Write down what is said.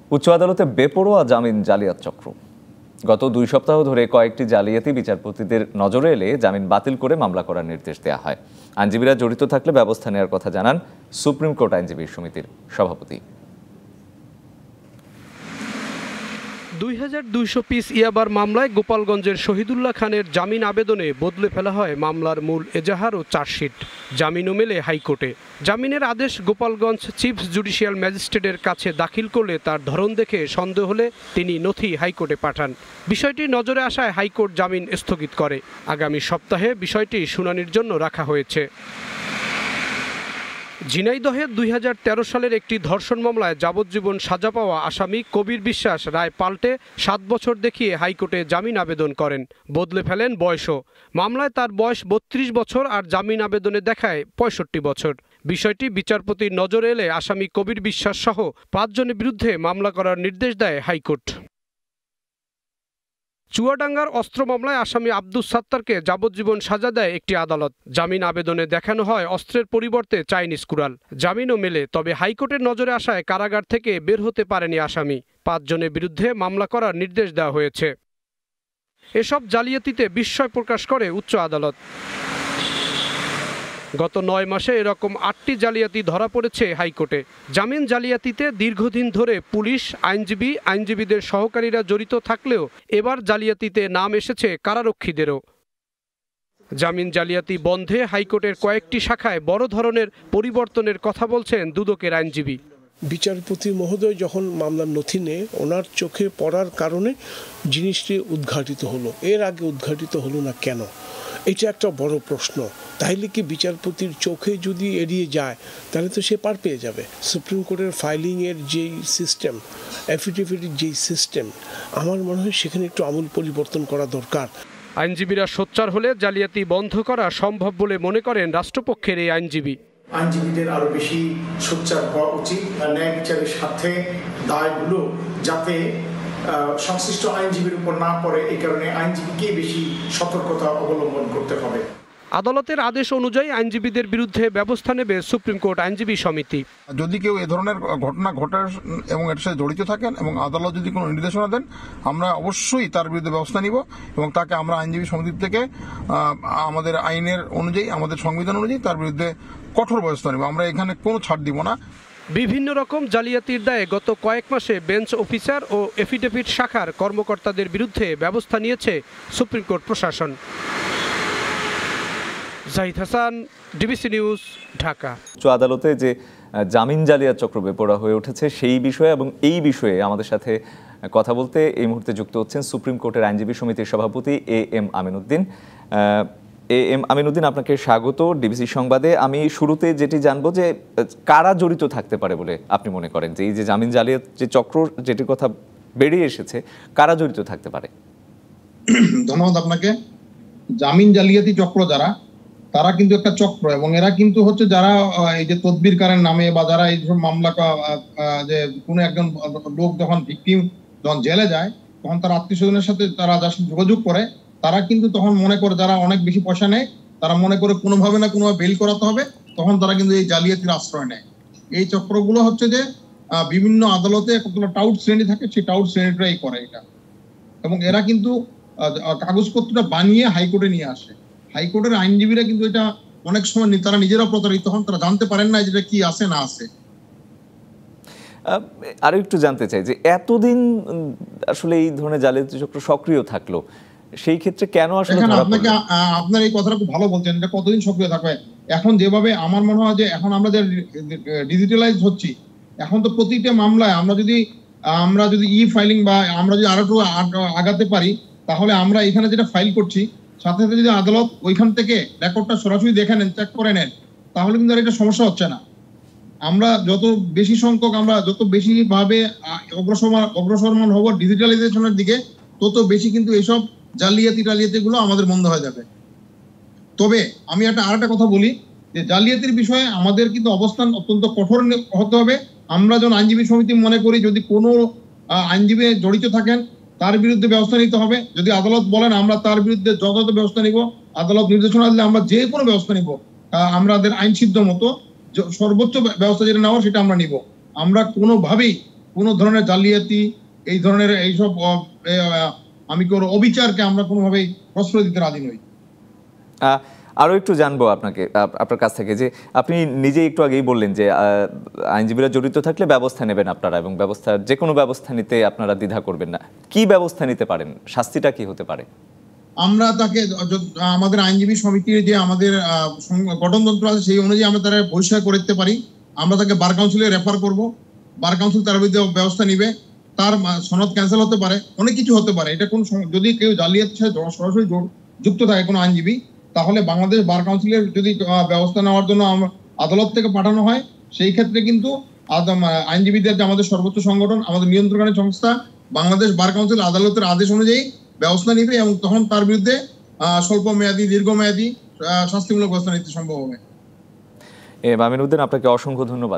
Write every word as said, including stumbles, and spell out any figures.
উচ্চ আদালতে বেপরোয়া জামিন জালিয়াত চক্র। গত দুই সপ্তাহ ধরে কয়েকটি জালিয়াতি বিচারপতিদের নজরে এলে জামিন বাতিল করে মামলা করার নির্দেশ দেওয়া হয়। আইনজীবীরা জড়িত থাকলে ব্যবস্থা নেওয়ার কথা জানান সুপ্রিম কোর্ট আইনজীবী সমিতির সভাপতি। দুই হাজার দুইশো পিস ইয়াবার মামলায় গোপালগঞ্জের শহীদুল্লাহ খানের জামিন আবেদনে বদলে ফেলা হয় মামলার মূল এজাহার ও চার্জশিট। জামিনও মেলে হাইকোর্টে। জামিনের আদেশ গোপালগঞ্জ চিফ জুডিশিয়াল ম্যাজিস্ট্রেটের কাছে দাখিল করলে তার ধরন দেখে সন্দেহ হলে তিনি নথি হাইকোর্টে পাঠান। বিষয়টি নজরে আসায় হাইকোর্ট জামিন স্থগিত করে। আগামী সপ্তাহে বিষয়টি শুনানির জন্য রাখা হয়েছে। ঝিনাইদহে দুই হাজার তেরো সালের একটি ধর্ষণ মামলায় যাবজ্জীবন সাজা পাওয়া আসামি কবির বিশ্বাস রায় পাল্টে সাত বছর দেখিয়ে হাইকোর্টে জামিন আবেদন করেন। বদলে ফেলেন বয়সও। মামলায় তার বয়স বত্রিশ বছর আর জামিন আবেদনে দেখায় পঁয়ষট্টি বছর। বিষয়টি বিচারপতির নজরে এলে আসামি কবির বিশ্বাস সহ পাঁচজনের বিরুদ্ধে মামলা করার নির্দেশ দেয় হাইকোর্ট। চুয়াডাঙ্গার অস্ত্র মামলায় আসামি আব্দুস সাত্তারকে যাবজ্জীবন সাজা দেয় একটি আদালত। জামিন আবেদনে দেখানো হয় অস্ত্রের পরিবর্তে চাইনিজ কুড়াল। জামিনও মেলে, তবে হাইকোর্টের নজরে আসায় কারাগার থেকে বের হতে পারেনি আসামি। পাঁচজনের বিরুদ্ধে মামলা করার নির্দেশ দেওয়া হয়েছে। এসব জালিয়াতিতে বিস্ময় প্রকাশ করে উচ্চ আদালত। গত নয় মাসে এরকম আটটি জালিয়াতি ধরা পড়েছে হাইকোর্টে। জামিন জালিয়াতিতে দীর্ঘদিন ধরে পুলিশ, আইনজীবী, আইনজীবীদের সহকারীরা জড়িত থাকলেও এবার জালিয়াতিতে নাম এসেছে কারারক্ষীদেরও। জামিন জালিয়াতি বন্ধে হাইকোর্টের কয়েকটি শাখায় বড় ধরনের পরিবর্তনের কথা বলছেন দুদকের আইনজীবী। বিচারপতি মহোদয় যখন মামলার নথি নেয়, ওনার চোখে পড়ার কারণে জিনিসটি উদ্ঘাটিত হলো। এর আগে উদ্ঘাটিত হলো না কেন? এটা একটা বড় প্রশ্ন। তাইলে কি বিচারপতির চোখে যদি এড়িয়ে যায় তাহলে তো সে পার পেয়ে যাবে। সুপ্রিম কোর্টের ফাইলিংয়ের যেই সিস্টেম, অ্যাফিডেভিটের যেই সিস্টেম, আমার মনে হয় সেখানে একটু আমূল পরিবর্তন করা দরকার। আইনজীবীরা সোচ্চার হলে জালিয়াতি বন্ধ করা সম্ভব বলে মনে করেন রাষ্ট্রপক্ষের এই আইনজীবী। আইনজীবীদের আরো বেশি সোচ্চার হওয়া উচিত। ন্যায় বিচারের সাথে দায়গুলো যাতে সংশ্লিষ্ট আইনজীবীর উপর না পড়ে, এই কারণে আইনজীবীকে বেশি সতর্কতা অবলম্বন করতে হবে। আদালতের আদেশ অনুযায়ী আইনজীবীদের বিরুদ্ধে ব্যবস্থা নেবে সুপ্রিম কোর্ট আইনজীবী সমিতি। যদি কেউ এ ধরনের ঘটনা ঘটে এবং এর সাথে জড়িত থাকেন এবং আদালত যদি কোনো নির্দেশনা দেন, আমরা অবশ্যই তার বিরুদ্ধে ব্যবস্থা নিব এবং তাকে আমরা আইনজীবী সমিতি থেকে আমাদের আইনের অনুযায়ী, আমাদের সংবিধান অনুযায়ী তার বিরুদ্ধে কঠোর ব্যবস্থা নিব। আমরা এখানে কোনো ছাড় দিব না। বিভিন্ন রকম জালিয়াতির দায়ে গত কয়েক মাসে বেঞ্চ অফিসার ও এফিডেভিট শাখার কর্মকর্তাদের বিরুদ্ধে ব্যবস্থা নিয়েছে সুপ্রিম কোর্ট প্রশাসন। Zahid Hasan, DBC news, Dhaka. উচ্চ আদালতে যে জামিন জালিয়াত চক্র বেপরোয়া হয়ে উঠেছে সেই বিষয়ে এবং এই বিষয়ে আমাদের সাথে কথা বলতে এই মুহূর্তে যুক্ত হচ্ছেন সুপ্রিম কোর্টের আইনজীবী সমিতির সভাপতি A M Aminuddin. A M Aminuddin, আপনাকে স্বাগত ডিবিসি সংবাদে। আমি শুরুতে যেটি জানবো যে কারা জড়িত থাকতে পারে বলে আপনি মনে করেন, যে এই যে জামিন জালিয়াত যে চক্র যেটির কথা বেরিয়ে এসেছে, কারা জড়িত থাকতে পারে? ধন্যবাদ আপনাকে। জামিন জালিয়াতি চক্র যারা, তারা কিন্তু একটা চক্র এবং এরা কিন্তু হচ্ছে যারা এই যে তদবিরকারের নামে বা যারা এই মামলা, যে কোনো একজন লোক যখন ভিকটিম যখন জেলে যায় তখন তার আত্মীয় স্বজনের সাথে তারা যার সাথে যোগাযোগ করে, তারা কিন্তু তখন মনে করে যারা অনেক বেশি পয়সা নেয়, তারা মনে করে কোনোভাবে না কোনোভাবে বেল করাতে হবে, তখন তারা কিন্তু এই জালিয়াতির আশ্রয় নেয়। এই চক্রগুলো হচ্ছে যে বিভিন্ন আদালতে কতগুলো টাউট শ্রেণী থাকে, সেই টাউট শ্রেণীটাই করে এটা। এবং এরা কিন্তু কাগজপত্রটা বানিয়ে হাইকোর্টে নিয়ে আসে। হাইকোর্টের আইনজীবীরা কিন্তু এটা অনেক সময় তারা নিজেরা প্রতারিত হন, তারা জানতে পারেন না যেটা কি আছে না আছে। আরো একটু জানতে চাই যে এতদিন আসলে এই ধরনের জালিয়াতি চক্র সক্রিয় থাকলো, সেই ক্ষেত্রে কেন আসলে আপনাকে আপনার এই কথাটা খুব ভালো বলছেন, এটা কতদিন সক্রিয় থাকবে? এখন যেভাবে আমার মনে হয় যে এখন আমরা যে ডিজিটালাইজ হচ্ছি, এখন তো প্রতিটা মামলায় আমরা যদি আমরা যদি ই ফাইলিং বা আমরা যদি আরো একটু আগাতে পারি, তাহলে আমরা এখানে যেটা ফাইল করছি সাথে সাথে যদি আদালত ওইখান থেকে রেকর্ডটা সরাসরি দেখে নেন, চেক করে নেন, তাহলে কিন্তু আর এটা সমস্যা হচ্ছে না। আমরা যত বেশি সংখ্যক আমরা যত বেশি ভাবে অগ্রসর অগ্রসরমান হব ডিজিটালাইজেশনের দিকে, তত বেশি কিন্তু এইসব জালিয়াতি টালিয়াতি গুলো আমাদের বন্ধ হয়ে যাবে। তবে আমি একটা আর একটা কথা বলি যে জালিয়াতির বিষয়ে আমাদের কিন্তু অবস্থান অত্যন্ত কঠোর হতে হবে। আমরা যখন আইনজীবী সমিতি মনে করি যদি কোনো আইনজীবী জড়িত থাকেন তার বিরুদ্ধে ব্যবস্থা নিতে হবে। যদি আদালত বলেন আমরা তার বিরুদ্ধে যথাযথ ব্যবস্থা নিব, আদালত নির্দেশনা দিলে আমরা যে কোনো ব্যবস্থা নিব, আমাদের আইন সিদ্ধ মতো সর্বোচ্চ ব্যবস্থা যেটা নেওয়ার সেটা আমরা নিব। আমরা কোনোভাবেই কোনো ধরনের জালিয়াতি, এই ধরনের এইসব আমি কোনো অবিচারকে আমরা কোনোভাবেই প্রশ্রয় দিতে রাজি নই। আরও একটু জানবো আপনাকে আপনার কাছ থেকে যে আপনি নিজেই একটু আগেই বললেন যে আইনজীবীরা জড়িত থাকলে ব্যবস্থা নেবেন আপনারা, এবং ব্যবস্থা যে কোনো ব্যবস্থা নিতে আপনারা দ্বিধা করবেন না। কি ব্যবস্থা নিতে পারেন? শাস্তিটা কি হতে পারে? আমরা তাকে আমাদের আইনজীবী সমিতির যে আমাদের গঠনতন্ত্র আছে সেই অনুযায়ী আমরা তারা বহিষ্কার করে দিতে পারি। আমরা তাকে বার কাউন্সিলে রেফার করব, বার কাউন্সিল তার বিরুদ্ধে ব্যবস্থা নিবে, তার সনদ ক্যান্সেল হতে পারে, অনেক কিছু হতে পারে। এটা কোন যদি কেউ জালিয়াতির সাথে সরাসরি যুক্ত থাকে কোনো আইনজীবী, তাহলে বাংলাদেশ বার কাউন্সিলের যদি ব্যবস্থা নেওয়ার জন্য আদালত থেকে পাঠানো হয়, সেই ক্ষেত্রে কিন্তু আইনজীবীদের যে আমাদের সর্বোচ্চ সংগঠন, আমাদের নিয়ন্ত্রণকারী সংস্থা বাংলাদেশ বার কাউন্সিল আদালতের আদেশ অনুযায়ী ব্যবস্থা নিবে, এবং তখন তার বিরুদ্ধে স্বল্প মেয়াদী দীর্ঘমেয়াদী শাস্তিমূলক ব্যবস্থা নিতে সম্ভব হবে। এ আমিনুদ্দিন, আপনাকে অসংখ্য ধন্যবাদ।